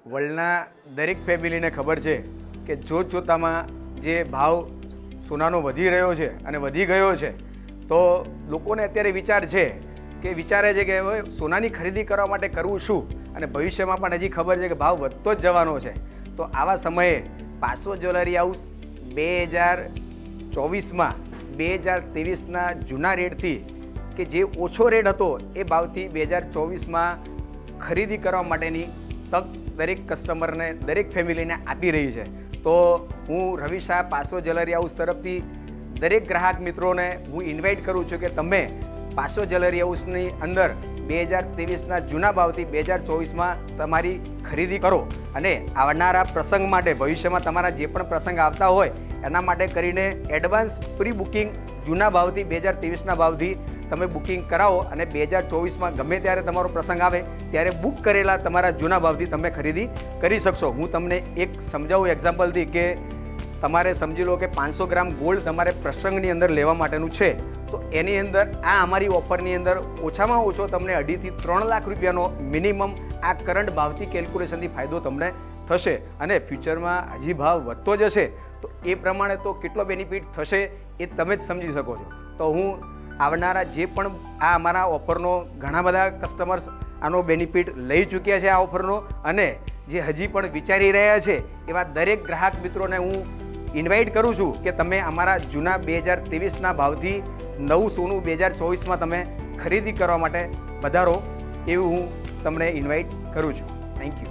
વર્લ્ડના દરેક ફેમિલીને ખબર છે કે જોતજોતામાં જે ભાવ સોનાનો વધી રહ્યો છે અને વધી ગયો છે, તો લોકોને અત્યારે વિચારે છે કે હવે સોનાની ખરીદી કરવા માટે કરવું શું, અને ભવિષ્યમાં પણ હજી ખબર છે કે ભાવ વધતો જ જવાનો છે. તો આવા સમયે પાસો જ્વેલરી હાઉસ 2024માં 2023ના જૂના રેટથી કે જે ઓછો રેટ હતો એ ભાવથી 2024માં ખરીદી કરવા માટેની તક દરેક કસ્ટમરને, દરેક ફેમિલીને આપી રહી છે. તો હું રવિ શાહ પાસો જ્વેલરી હાઉસ તરફથી દરેક ગ્રાહક મિત્રોને હું ઇન્વાઇટ કરું છું કે તમે પાસો જ્વેલરી હાઉસની અંદર 2023ના જૂના ભાવથી 2024માં તમારી ખરીદી કરો, અને આવનારા પ્રસંગ માટે, ભવિષ્યમાં તમારા જે પણ પ્રસંગ આવતા હોય એના માટે કરીને એડવાન્સ પ્રી બુકિંગ જૂના ભાવથી 2023ના ભાવથી તમે બુકિંગ કરાવો, અને 2024માં ગમે ત્યારે તમારો પ્રસંગ આવે ત્યારે બુક કરેલા તમારા જૂના ભાવથી તમે ખરીદી કરી શકશો. હું તમને એક સમજાવું એક્ઝામ્પલથી કે તમારે સમજી લો કે 500 ગ્રામ ગોલ્ડ તમારે પ્રસંગની અંદર લેવા માટેનું છે, તો એની અંદર આ અમારી ઓફરની અંદર ઓછામાં ઓછો તમને 2.5 થી 3 લાખ રૂપિયાનો મિનિમમ આ કરંટ ભાવથી કેલ્ક્યુલેશનથી ફાયદો તમને થશે. અને ફ્યુચરમાં હજી ભાવ વધતો જશે તો એ પ્રમાણે તો કેટલો બેનિફિટ થશે એ તમે જ સમજી શકો છો. તો હું આવનારા જે પણ આ અમારા ઓફરનો ઘણા બધા કસ્ટમર્સ આનો બેનિફિટ લઈ ચૂક્યા છે આ ઓફરનો, અને જે હજી પણ વિચારી રહ્યા છે એવા દરેક ગ્રાહક મિત્રોને હું ઇન્વાઇટ કરું છું કે તમે અમારા જૂના 2023ના ભાવથી નવું સોનું 2024માં તમે ખરીદી કરવા માટે વધારો, એવું હું તમને ઇન્વાઇટ કરું છું. Thank you.